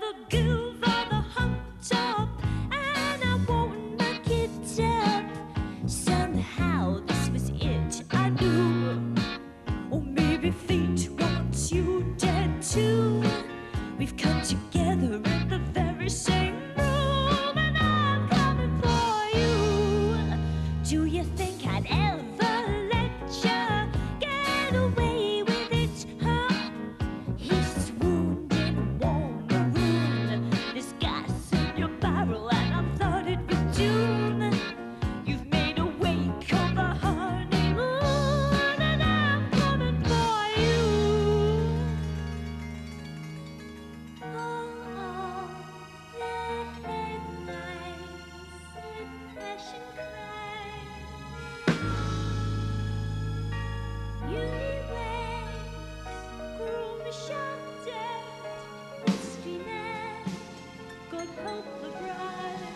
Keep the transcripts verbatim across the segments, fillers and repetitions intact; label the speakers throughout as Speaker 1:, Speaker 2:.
Speaker 1: never give her the hot top, and I won't knock it up. Somehow this was it, I knew. Or maybe fate wants you dead too. We've come together in the very same room, and I'm coming for you. Do you think I'd ever let you get away with it, huh? He's swooned in a warm maroon. There's gas in your barrel, and I thought it was June. You've made a wake of the honeymoon, and I'm coming for you. Oh, oh, the headlines said passion crime. Newlyweds, groom shot dead, mystery man, God help the bride.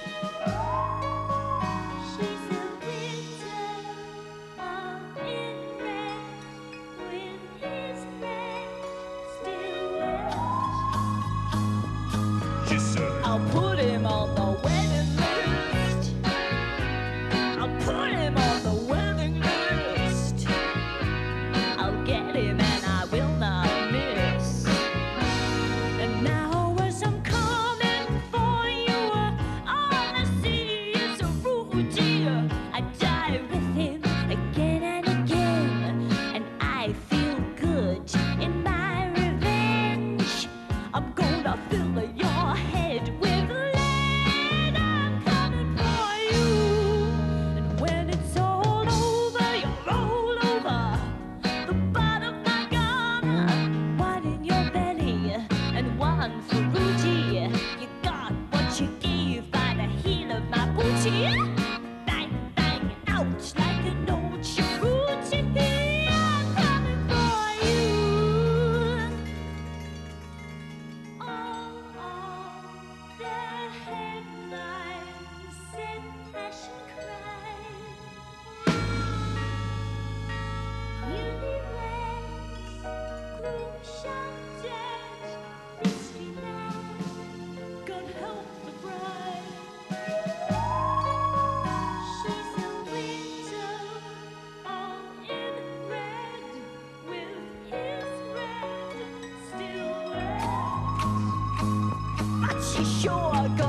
Speaker 1: She's a widow, all in red, with his red still wet. I'll put him on the wedding list. I'll put him on the wedding list. I'll get him and I will not miss. And now as I'm coming for you, all I see is a Rudy. I die with him again and again, and I feel good in my revenge. I'm gonna fill your head with lead. I'm coming for you. And when it's all over, you roll over the butt of my gun. One in your belly and one for Rudy. You got what you gave by the heel of my booty. Bang, bang, ouch, like an old cheruti. I'm coming for you. Oh, oh, the headlines said passion crime. Newlyweds, groom shot dead, mystery man, God help the bride. She's a widow, all in red, with his red still wet. But she sure got